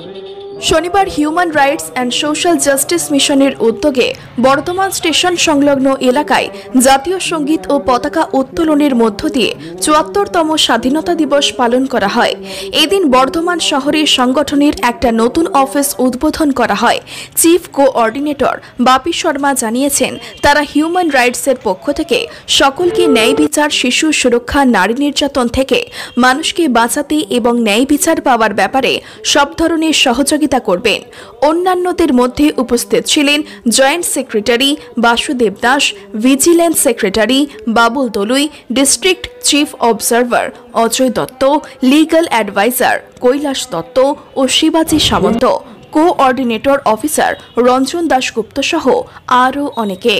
শনিবার human rights and social justice মিশনের উদ্যোগে বর্ধমান স্টেশন সংলগ্ন এলাকায় জাতীয় সঙ্গীত ও পতাকা উত্তোলনের মধ্য দিয়ে ৭৪তম স্বাধীনতা দিবস পালন করা হয়। এদিন বর্ধমান শহরের সংগঠনের একটা নতুন অফিস উদ্বোধন করা হয়। চিফ কোঅর্ডিনেটর বাপি শর্মা জানিয়েছেন, তারা হিউম্যান রাইটসের পক্ষ থেকে সকলকে ন্যায় বিচার, শিশু সুরক্ষা, নারী নির্যাতন থেকে মানুষকে বাঁচাতে এবং ন্যায় বিচার পাওয়ার ব্যাপারে সব ধরনের সহযোগিতা করবেন। অন্যান্যদের মধ্যে উপস্থিত ছিলেন joint secretary Basudeb Das, vigilance secretary Babul Dalui, district chief observer Ajay Dutta, legal adviser Kailash Dutta ও শিবাজি সামন্ত, কোঅর্ডিনেটর অফিসার রঞ্জন দাশগুপ্ত সহ আরও অনেকে।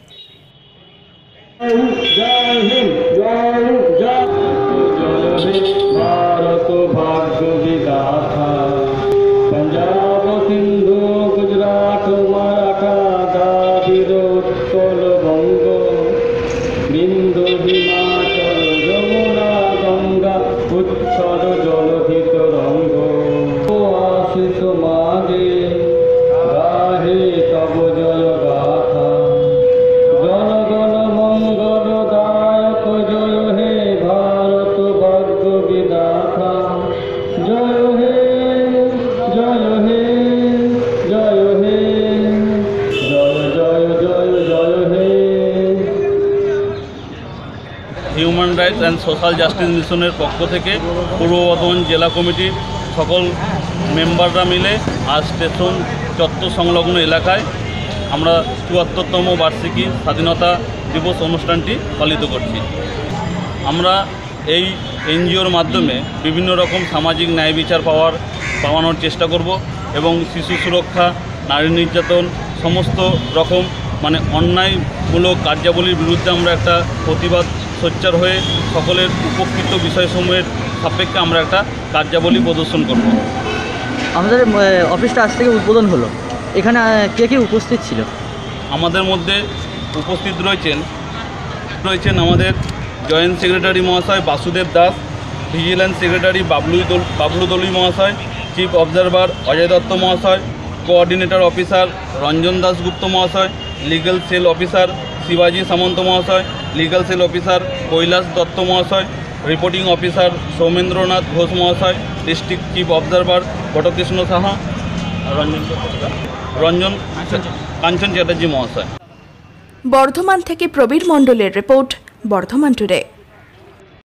पंजाब सिंधु गुजरात मराठा द्राविड़ उत्कल बंग बिंदु हिमाचल यमुना गंगा उच्छल जलधित रंग आशीष मागे गाहे तब जय गाथा जन गण मंगल दायक जय हे भारत भाग्य विधाता जय हे जय हे जय हे जय जय जय जय हे। Human rights and social justice মিশনের পক্ষ থেকে পূর্ব বর্ধমান জেলা কমিটির সকল মেম্বাররা মিলে আজ স্টেশন চত্বর সংলগ্ন এলাকায় আমরা ৭৪তম বার্ষিকী স্বাধীনতা দিবস অনুষ্ঠানটি পালিত করছি। আমরা এই এনজিওর মাধ্যমে বিভিন্ন রকম সামাজিক ন্যায় বিচার পাওয়ানোর চেষ্টা করব এবং শিশু সুরক্ষা, নারী নির্যাতন, সমস্ত রকম অন্যায়মূলক কার্যাবলীর বিরুদ্ধে আমরা একটা প্রতিবাদ সোচ্চার হয়ে সকলের উপকৃত বিষয়সমূহের সাপেক্ষে আমরা একটা কার্যাবলী প্রদর্শন করব। আমাদের অফিসটা আজ থেকে উদ্বোধন হলো, এখানে কে কে উপস্থিত ছিল? আমাদের মধ্যে উপস্থিত রয়েছেন আমাদের জয়েন্ট সেক্রেটারি মহাশয় বাসুদেব দাস, ভিজিল্যান্স সেক্রেটারি বাবলু দলুই মহাশয়, চিফ অবজারভার অজয় দত্ত মহাশয়, কোঅর্ডিনেটর অফিসার রঞ্জন দাশগুপ্ত মহাশয়, লিগ্যাল সেল অফিসার শিবাজি সামন্ত মহাশয়, legal cell officer Kailash Dutta মহাশয়, রিপোর্টিং অফিসার সৌমেন্দ্রনাথ ঘোষ মহাশয়, district chief observer Batakrishna Saha, Ranjan Kanchan Chatterjee মহাশয়। বর্ধমান থেকে প্রবীর মণ্ডলের রিপোর্ট, বর্ধমান টুডে।